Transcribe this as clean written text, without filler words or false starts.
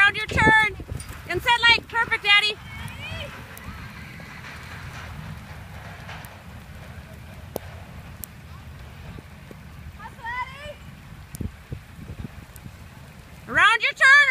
around your turn. And set leg. Perfect, Daddy. Around your turn.